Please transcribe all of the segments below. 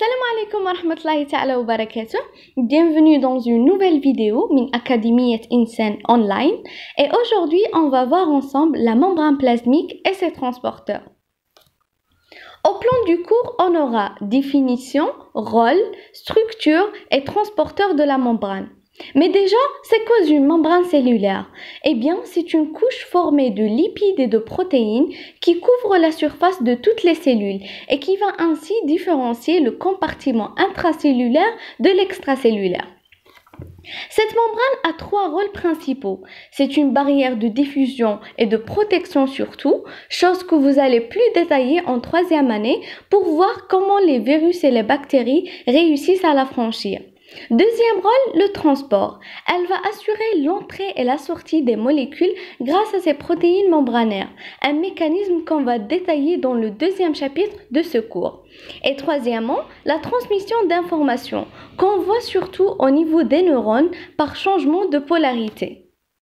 Salam alaikum wa rahmatullahi ta'ala wa barakatuh. Bienvenue dans une nouvelle vidéo min Académie Insan Online. Et aujourd'hui, on va voir ensemble la membrane plasmique et ses transporteurs. Au plan du cours, on aura définition, rôle, structure et transporteur de la membrane. Mais déjà, c'est quoi une membrane cellulaire? Eh bien, c'est une couche formée de lipides et de protéines qui couvre la surface de toutes les cellules et qui va ainsi différencier le compartiment intracellulaire de l'extracellulaire. Cette membrane a trois rôles principaux. C'est une barrière de diffusion et de protection surtout, chose que vous allez plus détailler en troisième année pour voir comment les virus et les bactéries réussissent à la franchir. Deuxième rôle, le transport. Elle va assurer l'entrée et la sortie des molécules grâce à ses protéines membranaires, un mécanisme qu'on va détailler dans le deuxième chapitre de ce cours. Et troisièmement, la transmission d'informations, qu'on voit surtout au niveau des neurones par changement de polarité.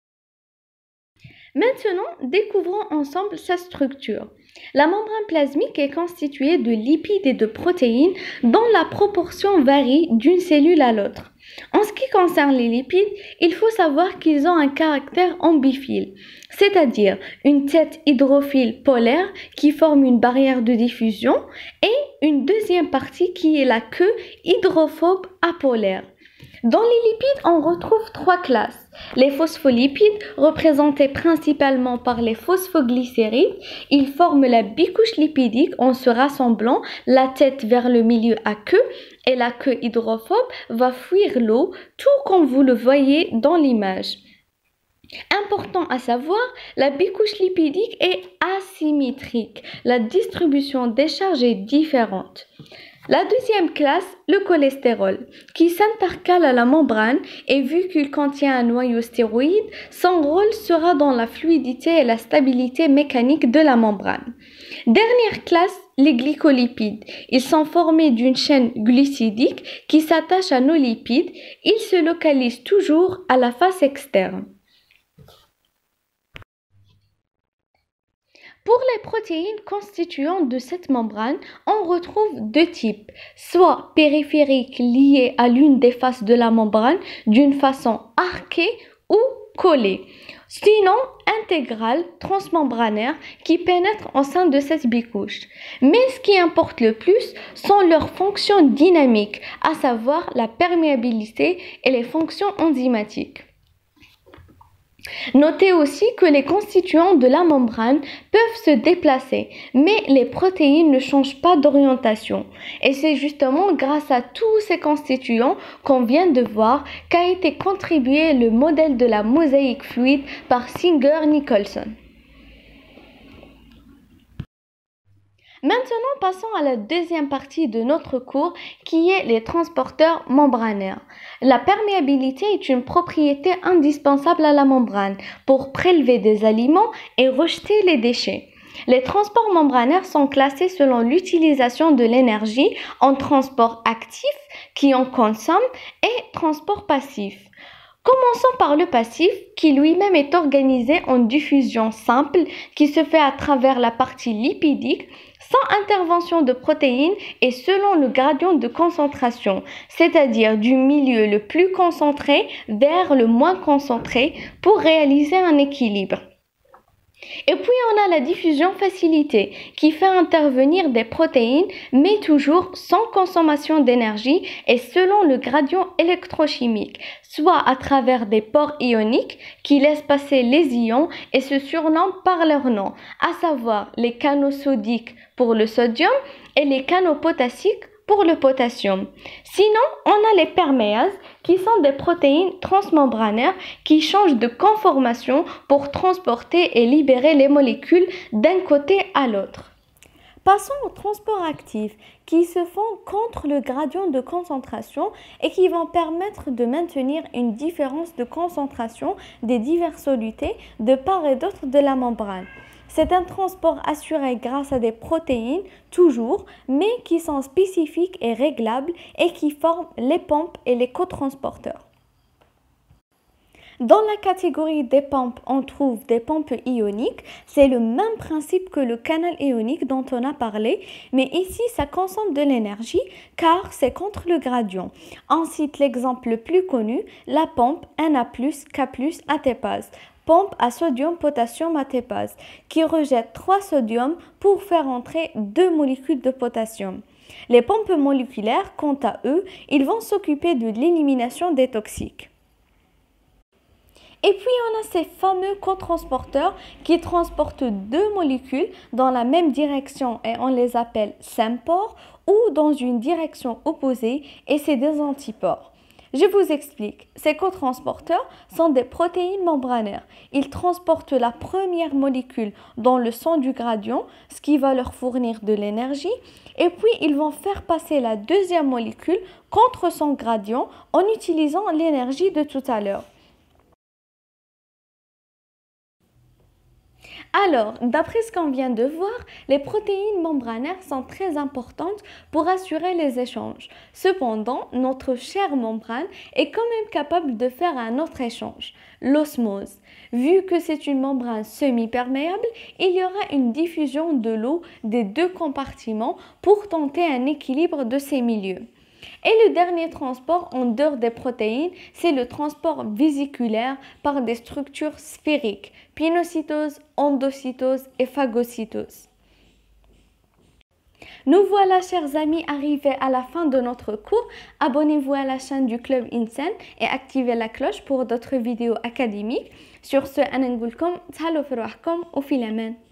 Maintenant, découvrons ensemble sa structure. La membrane plasmique est constituée de lipides et de protéines dont la proportion varie d'une cellule à l'autre. En ce qui concerne les lipides, il faut savoir qu'ils ont un caractère ambiphile, c'est-à-dire une tête hydrophile polaire qui forme une barrière de diffusion et une deuxième partie qui est la queue hydrophobe apolaire. Dans les lipides, on retrouve trois classes. Les phospholipides, représentés principalement par les phosphoglycérides, ils forment la bicouche lipidique en se rassemblant la tête vers le milieu à queue et la queue hydrophobe va fuir l'eau, tout comme vous le voyez dans l'image. Important à savoir, la bicouche lipidique est asymétrique. La distribution des charges est différente. La deuxième classe, le cholestérol, qui s'intercale à la membrane et vu qu'il contient un noyau stéroïde, son rôle sera dans la fluidité et la stabilité mécanique de la membrane. Dernière classe, les glycolipides. Ils sont formés d'une chaîne glucidique qui s'attache à nos lipides. Ils se localisent toujours à la face externe. Pour les protéines constituantes de cette membrane, on retrouve deux types, soit périphériques liées à l'une des faces de la membrane d'une façon arquée ou collée, sinon intégrales, transmembranaires qui pénètrent au sein de cette bicouche. Mais ce qui importe le plus sont leurs fonctions dynamiques, à savoir la perméabilité et les fonctions enzymatiques. Notez aussi que les constituants de la membrane peuvent se déplacer, mais les protéines ne changent pas d'orientation. Et c'est justement grâce à tous ces constituants qu'on vient de voir qu'a été contribué le modèle de la mosaïque fluide par Singer-Nicolson. Maintenant, passons à la deuxième partie de notre cours qui est les transporteurs membranaires. La perméabilité est une propriété indispensable à la membrane pour prélever des aliments et rejeter les déchets. Les transports membranaires sont classés selon l'utilisation de l'énergie en transport actif qui en consomme et transport passif. Commençons par le passif qui lui-même est organisé en diffusion simple qui se fait à travers la partie lipidique sans intervention de protéines et selon le gradient de concentration, c'est-à-dire du milieu le plus concentré vers le moins concentré pour réaliser un équilibre. Et puis on a la diffusion facilitée qui fait intervenir des protéines mais toujours sans consommation d'énergie et selon le gradient électrochimique, soit à travers des pores ioniques qui laissent passer les ions et se surnomment par leur nom, à savoir les canaux sodiques pour le sodium et les canaux potassiques pour le potassium. Sinon, on a les perméases qui sont des protéines transmembranaires qui changent de conformation pour transporter et libérer les molécules d'un côté à l'autre. Passons au transport actif qui se font contre le gradient de concentration et qui vont permettre de maintenir une différence de concentration des diverses solutés de part et d'autre de la membrane. C'est un transport assuré grâce à des protéines, toujours, mais qui sont spécifiques et réglables et qui forment les pompes et les cotransporteurs. Dans la catégorie des pompes, on trouve des pompes ioniques. C'est le même principe que le canal ionique dont on a parlé, mais ici, ça consomme de l'énergie car c'est contre le gradient. On cite l'exemple le plus connu, la pompe Na+, K+, ATPase. Pompe à sodium, potassium, ATPase, qui rejette 3 sodiums pour faire entrer 2 molécules de potassium. Les pompes moléculaires, quant à eux, ils vont s'occuper de l'élimination des toxiques. Et puis, on a ces fameux cotransporteurs qui transportent 2 molécules dans la même direction et on les appelle sympores ou dans une direction opposée et c'est des antipores. Je vous explique. Ces cotransporteurs sont des protéines membranaires. Ils transportent la première molécule dans le sang du gradient, ce qui va leur fournir de l'énergie. Et puis, ils vont faire passer la deuxième molécule contre son gradient en utilisant l'énergie de tout à l'heure. Alors, d'après ce qu'on vient de voir, les protéines membranaires sont très importantes pour assurer les échanges. Cependant, notre chère membrane est quand même capable de faire un autre échange, l'osmose. Vu que c'est une membrane semi-perméable, il y aura une diffusion de l'eau des 2 compartiments pour tenter un équilibre de ces milieux. Et le dernier transport en dehors des protéines, c'est le transport vésiculaire par des structures sphériques, piénocytose, endocytose et phagocytose. Nous voilà, chers amis, arrivés à la fin de notre cours. Abonnez-vous à la chaîne du Club INSEN et activez la cloche pour d'autres vidéos académiques. Sur ce, أنا نقولكم تهلاو في رواحكم وفي الأمان.